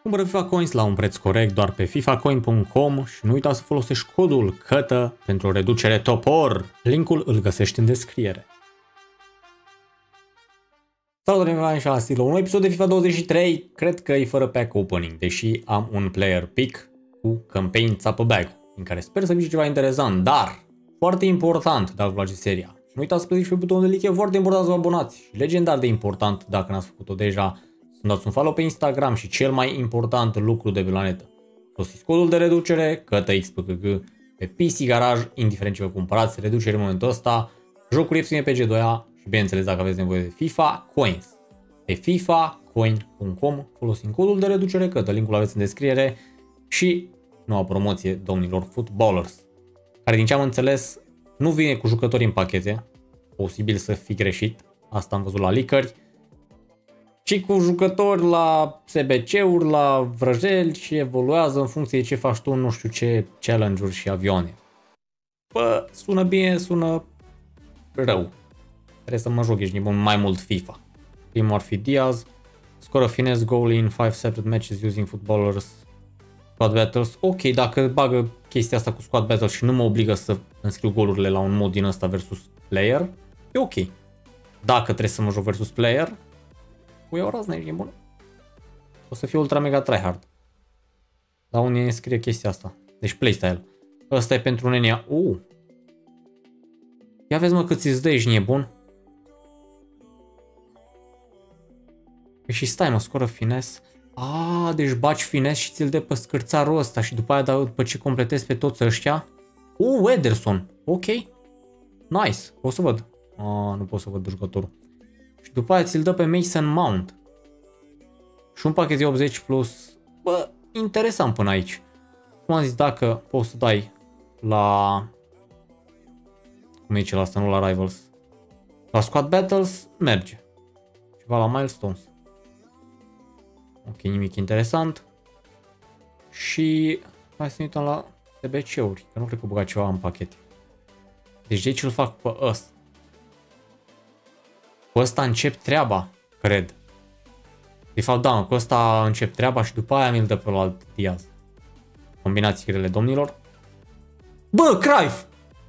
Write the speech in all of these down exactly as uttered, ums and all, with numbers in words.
Cumpără FIFA Coins la un preț corect doar pe FIFA Coin punct com și nu uita să folosești codul C A T A pentru o reducere topor. Linkul îl găsești în descriere. Salutare, mi-am și la un episod de FIFA douăzeci și trei, cred că e fără pack opening, deși am un player pick cu campaign țapă bag, în care sper să fie ceva interesant, dar foarte important dacă vă place seria. Nu uitați să plătiți pe butonul de like, e foarte important să vă abonați și legendar de important dacă n-ați făcut-o deja, să-mi dați un follow pe Instagram și cel mai important lucru de pe planetă. Folosiți codul de reducere C A T A X P C G pe P C Garage, indiferent ce vă cumpărați, reducere în momentul ăsta, jocuri ieftine pe G doi A și bineînțeles dacă aveți nevoie de FIFA Coins. Pe FIFA Coin punct com folosim codul de reducere C A T A, linkul aveți în descriere și noua promoție domnilor Footballers, care din ce am înțeles nu vine cu jucători în pachete, posibil să fi greșit, asta am văzut la leakeri, ci cu jucători la S B C-uri, la vrăjeli și evoluează în funcție de ce faci tu, nu știu ce challenge-uri și avioane. Bă, sună bine, sună rău. Trebuie să mă joc, ești nebun, mai mult FIFA. Primul ar fi Diaz, score a finesse goal in five separate matches using footballers squad battles. Ok, dacă bagă chestia asta cu squad battles și nu mă obligă să înscriu golurile la un mod din ăsta versus player, e ok. Dacă trebuie să mă joc versus player, cu eu razna, e bună. O să fie ultra mega tryhard. Dar unde ne scrie chestia asta? Deci playstyle. Ăsta e pentru nenia. Uh. Ia vezi mă cât ți-ți dă, ești nebun. Păi și stai mă, scoră finesse. Ah, deci baci finesse și ți-l dă pe scârțarul ăsta și după aia după ce completezi pe toți ăștia. Uh, Ederson. Ok. Nice. O să văd. Ah, nu pot să văd jucătorul. Și după aia ți-l dă pe Mason Mount. Și un pachet de optzeci plus. Bă, interesant până aici. Cum am zis, dacă poți să dai la... Cum e cel asta, nu la Rivals. La Squad Battles, merge. Ceva la Milestones. Ok, nimic interesant. Și hai să ne uităm la S B C-uri, că nu cred că băga ceva în pachete. Deci de aici îl fac pe ăsta. Cu ăsta încep treaba, cred. De fapt, da, cu ăsta încep treaba și după aia mi-l dă pe alt Diaz. Combinații grele, domnilor. Bă, Cruyff!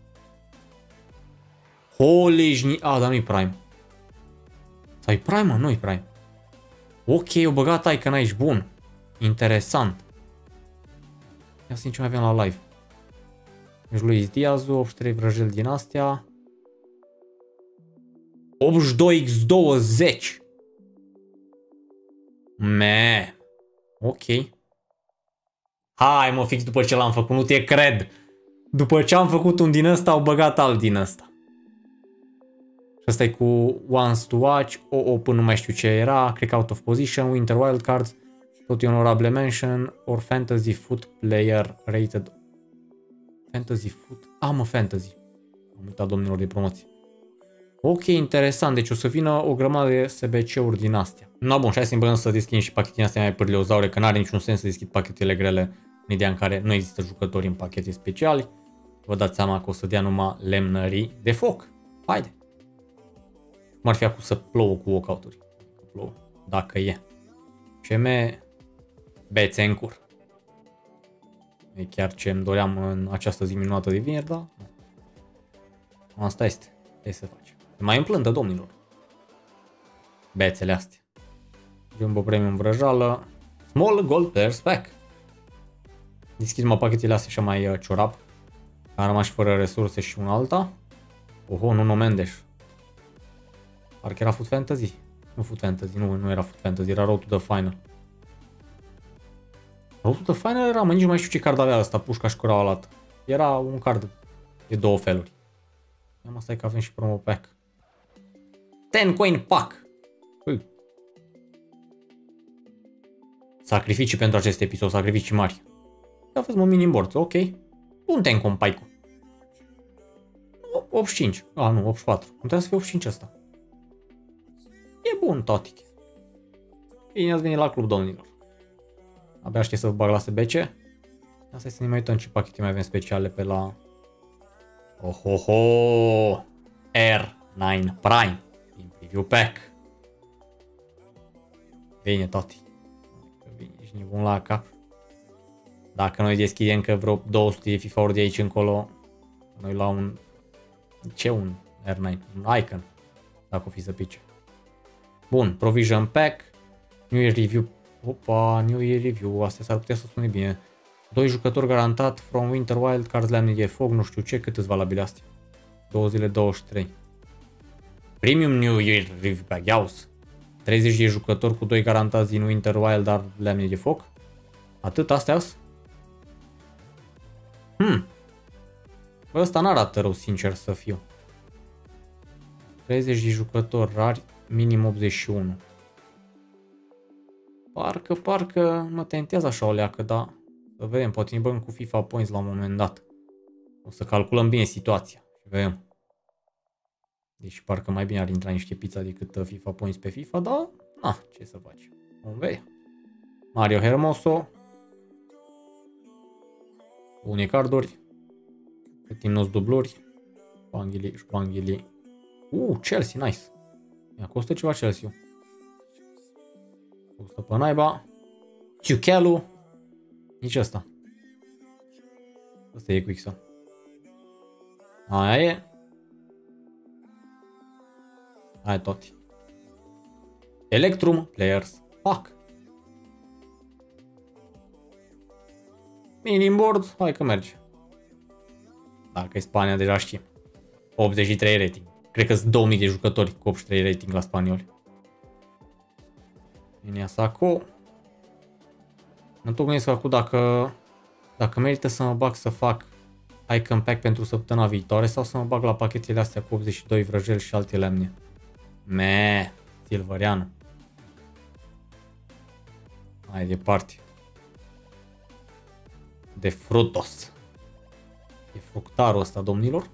Holy, a, dar nu-i Prime. Sau e Prime, mă? Nu-i Prime. Ok, o băgat Icon aici, bun. Interesant. Ia să ce mai avem la live. Deci Luis Diaz, optzeci și trei vrăjeli din astea. optzeci și doi pe douăzeci. Me. Ok. Hai mă, fix după ce l-am făcut, nu te cred. După ce am făcut un din ăsta, au băgat alt din ăsta. Și ăsta e cu Once to Watch, O O până nu mai știu ce era, cred că Out of Position, Winter Wildcards, tot e honorable mention, or Fantasy Foot Player Rated. Fantasy Foot? Ah, mă, Fantasy. Am uitat domnilor de promoție. Ok, interesant, deci o să vină o grămadă de S B C-uri din astea. No, bun, și hai să-mi băgăm să deschid și pachetele astea mai pârleozaure, că n-are niciun sens să deschid pachetele grele în ideea în care nu există jucători în pachete speciali. Vă dați seama că o să dea numai lemnării de foc. Haide! Cum ar fi acum să plouă cu walkout-uri? Plouă, dacă e. C M bețe în cur. E chiar ce îmi doream în această zi minunată de vineri, da? Asta este. Ce să faci? Mai împlântă, domnilor. Bețele astea. Jumbo Premium vrăjală. Small Gold Players Pack. Deschid mă pachetele astea și mai uh, ciorap. Am rămas fără resurse și un alta. Oho, Nuno Mendes. Parcă era Foot Fantasy. Nu Foot Fantasy, nu, nu era Foot Fantasy, era Road to the Final. Road to the Final era, mă, nici nu mai știu ce card avea ăsta, pușca și curaua lată. Era un card de două feluri. Ia mă, stai că avem și promo pack. ten coin pack. Ui. Sacrificii pentru acest episod, sacrificii mari. Ia vezi mă, minim board, ok. Un ten coin pack. optzeci și cinci. Ah, nu, optzeci și patru. Nu trebuie să fie optzeci și cinci ăsta. E bun, totic. Bine ați venit la club, domnilor. Abia aștept să vă bag la S B C. Asta să ne mai uităm ce pachete mai avem speciale pe la... Ohoho! R nouă Prime. Din preview pack. Bine, tati. Bine, ești fi bun la cap. Dacă noi deschidem că vreo două sute de FIFA-uri de aici încolo, noi la un... Ce un R nouă? Un Icon. Dacă o fi să pice. Bun, Provision Pack. New Year Review. Opa, New Year Review. Astea s-ar putea să sune bine. Doi jucători garantat from Winter Wild, Cards Lemne de Fog, nu știu ce, cât îți valabile astea? două zile douăzeci și trei. Premium New Year Review Pack, iauzi. treizeci de jucători cu doi garantați din Winter Wild, dar Lemne de Foc. Atât, astea Hmm. Bă, ăsta n-arată rău, sincer să fiu. treizeci de jucători rari, minim optzeci și unu. Parcă, parcă mă tentează așa o leacă, dar să vedem, poate ne băgăm cu FIFA Points la un moment dat. O să calculăm bine situația și vedem. Deci parcă mai bine ar intra niște pizza decât FIFA Points pe FIFA, dar na, ce să faci. Vom vedea. Mario Hermoso. Bune carduri. Câtim nos dubluri. Șpanghili, șpanghili. Uh, Chelsea, nice. Ia costă ceva Chelsea. Costă pe naiba. Ciuchelu. Nici ăsta. Ăsta e Quickson. Aia e. Aia tot. Electrum Players Pack. Minim board, hai că merge. Dacă e Spania, deja știm. optzeci și trei rating. Cred că sunt două mii de jucători cu optzeci și trei rating la spanioli. Linia Saco. Mă tot gândesc acum dacă, dacă merită să mă bag să fac Icon Pack pentru săptămâna viitoare sau să mă bag la pachetele astea cu optzeci și doi vrăjeli și alte lemne. Me, Silvăreanu. Mai departe. De frutos. E fructarul ăsta, domnilor.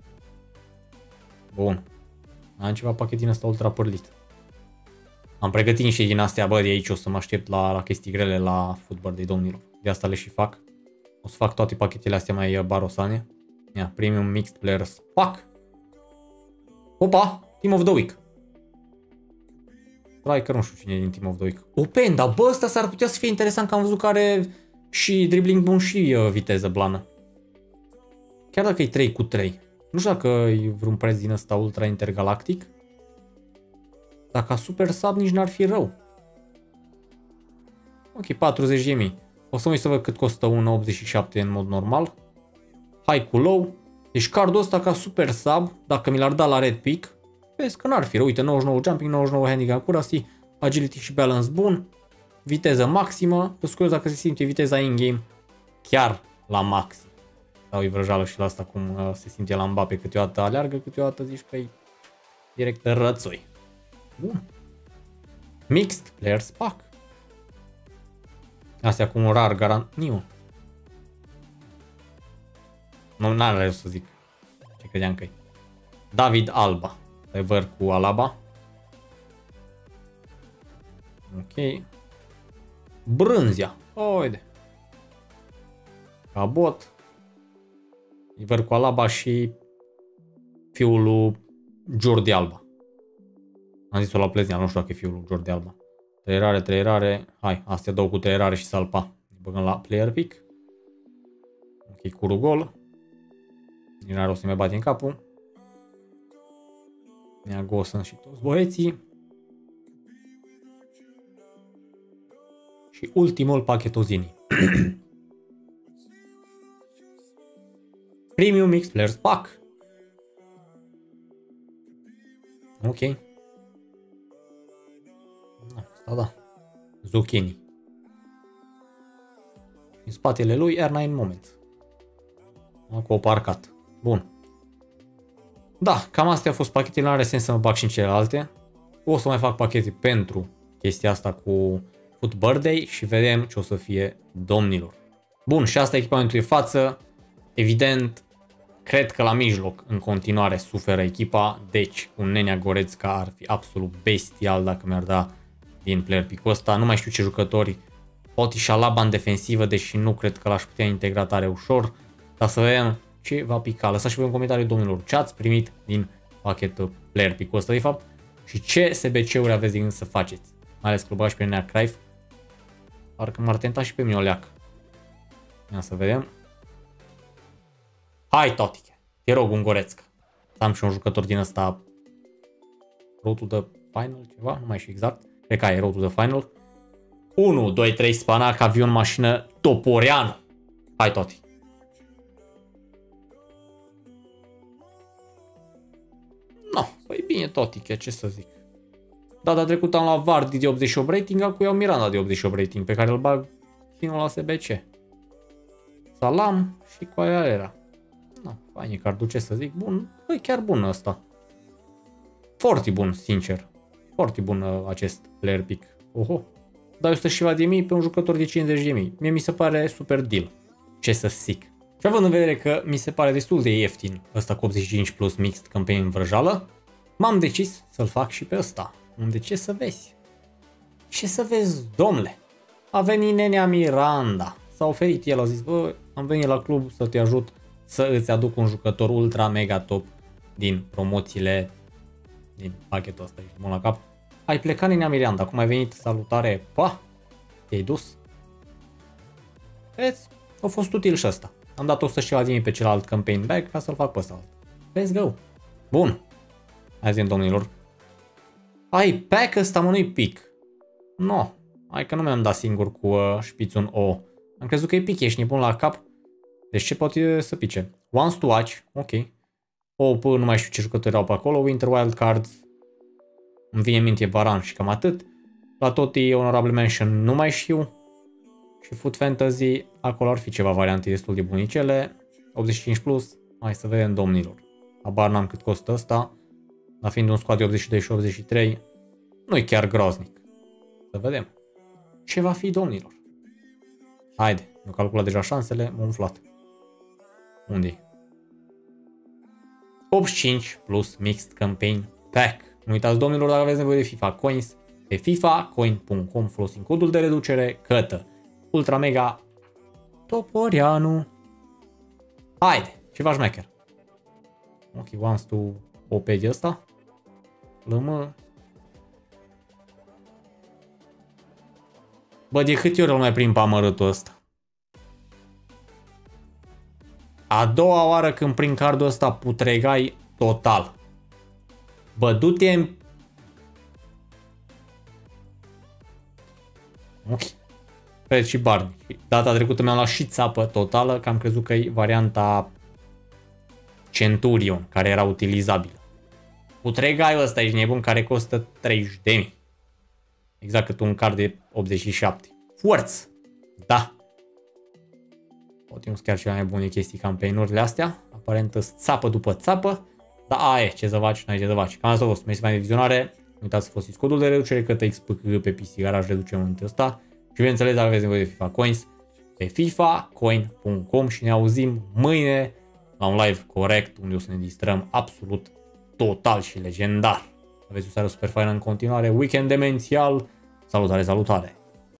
Bun. Am ceva pachet din ăsta ultra părlit. Am pregătit niște din astea, bă, de aici o să mă aștept la, la chestii grele la Football de domnilor. De asta le și fac. O să fac toate pachetele astea mai barosane. Ia, Premium Mixed Players Pack. Opa, Team of the Week. Striker, nu știu cine e din Team of the Week. Openda, bă, ăsta s-ar putea să fie interesant că am văzut că are și dribbling bun și uh, viteză blană. Chiar dacă e trei cu trei. Nu știu dacă e vreun preț din ăsta ultra intergalactic. Dacă super sub nici n-ar fi rău. Ok, patruzeci de mii. O să mă uit să văd cât costă unu virgulă optzeci și șapte în mod normal. High cu low. Deci cardul ăsta ca super sub, dacă mi l-ar da la red pick, vezi că n-ar fi rău. Uite, nouăzeci și nouă jumping, nouăzeci și nouă handicap accuracy, agility și balance bun, viteză maximă. Sunt curios dacă se simte viteza in-game chiar la maxim. Sau e vrăjală și la asta cum uh, se simte la Mbappe, câteodată aleargă, câteodată zici că e direct rățoi. Bun. Mixed Players Pack. Astea cu un rar garant... Niu. Nu, n-are să zic. Ce credeam că e. David Alba. Rever cu Alaba. Ok. Brânzia. Uite. Cabot. Rever cu Alaba și fiul lui Jordi Alba. Am zis-o la Pleznia, nu știu dacă e fiul lui Jordi Alba. trei rare, trei rare. Hai, astea două cu trei rare și salpa. Ne băgăm la player pick. Ok, cu rugol. Nici n-are o să mai bate în capul. Ne-a gosă și toți băieții. Și ultimul pachetozinii. Premium Mixed Players Pack. Ok. Asta da. Zucchini. În spatele lui R nouă Moment. Cu o parcat. Bun. Da, cam astea au fost pachetele, nu are sens să mă bag și în celelalte. O să mai fac pachete pentru chestia asta cu Foot Birthday și vedem ce o să fie, domnilor. Bun, și asta e echipamentul de față. Evident, cred că la mijloc în continuare suferă echipa, deci un Nenea Goretzka ar fi absolut bestial dacă mi-ar da din player pick-ul ăsta. Nu mai știu ce jucători, poate și Alaba în defensivă, deși nu cred că l-aș putea integra tare ușor, dar să vedem ce va pica. Lăsați și voi în comentarii, domnilor, ce ați primit din pachetul player pick-ul ăsta de fapt și ce S B C-uri aveți de gând să faceți, mai ales clubași pe Nenea Cruyff. Parcă m-ar tenta și pe mine o leacă. Ia să vedem. Hai, Totike. Te rog, Ungorețca. Să am și un jucător din ăsta. Road to the Final, ceva? Nu mai știu exact. Cred că e Road to the Final. unu, doi, trei, Spanac, avion, mașină, Toporeanu. Hai, Toti. No, păi bine, Totike, ce să zic. Data trecută am luat Vardy de optzeci și opt rating, acum iau Miranda de optzeci și opt rating, pe care îl bag finul la S B C. Salam și cu aia era. No, fain e cardul, ce să zic. Bun, e chiar bun ăsta. Foarte bun, sincer. Foarte bun uh, acest player pick. Oho. Dai o sută și ceva de mii pe un jucător de cincizeci de mii. Mie mi se pare super deal. Ce să zic. Și având în vedere că mi se pare destul de ieftin ăsta cu optzeci și cinci plus mixed campaign în vrăjală, m-am decis să-l fac și pe ăsta. Unde ce să vezi? Ce să vezi, domnule? A venit nenea Miranda. S-a oferit el, a zis, bă, am venit la club să te ajut să îți aduc un jucător ultra mega top din promoțiile din pachetul ăsta, ești bun la cap. Ai plecat, nenea Miranda, acum ai venit, salutare, pa, te-ai dus. Vezi, a fost util și ăsta. Am dat o sută și ceva de mii pe celălalt campaign bag ca să-l fac pe ăsta. Let's go. Bun. Hai zi, domnilor. Ai pack ăsta, mă, nu-i pick. No. Hai că nu mi-am dat singur cu uh, șpițul O. Am crezut că e pick, ești nebun la cap. Deci ce poate să pice? Once to watch, ok. O, pă, nu mai știu ce jucători erau pe acolo. Winter Wild Cards. Îmi vine în minte Varan și cam atât. La Toti Honorable Mention nu mai știu. Și Food Fantasy, acolo ar fi ceva variante destul de bunicele. optzeci și cinci plus, hai să vedem, domnilor. Abar n-am cât costă ăsta. Dar fiind un squad de optzeci și doi și optzeci și trei, nu e chiar groaznic. Să vedem. Ce va fi, domnilor? Haide, mi-au calculat deja șansele, m-am umflat. Unde-i? optzeci și cinci plus Mixed Campaign Pack. Nu uitați, domnilor, dacă aveți nevoie de FIFA Coins, pe fifa coin punct com folosind codul de reducere cătă Ultra Mega Toporeanu. Haide, ceva șmecher. Ok, wants to O P de ăsta. Lămă. Bă, de câte ori îl mai prind pe amărâtul ăsta? A doua oară când prind cardul ăsta putregai total. Bă, du-te în... Ok. Fred și Barney. Data trecută mi-am luat și țapă totală, că am crezut că e varianta Centurion, care era utilizabilă. Putregaiul ăsta, ești nebun, care costă treizeci de mii. Exact cât un card de optzeci și șapte. Forță! Da! Poate nu sunt chiar cele mai bune chestii campaign-urile astea. Aparent țapă după țapă. Dar aia e, ce să faci, n-ai ce să faci. Cam asta a fost. Mersi mai de vizionare. Nu uitați să folosiți codul de reducere către X P C pe P C Garage, reducem momentul ăsta. Și bineînțeles, dacă aveți nevoie de FIFA Coins, pe fifa coin punct com și ne auzim mâine la un live corect, unde o să ne distrăm absolut total și legendar. Aveți o seară super faină în continuare, weekend demențial, salutare, salutare!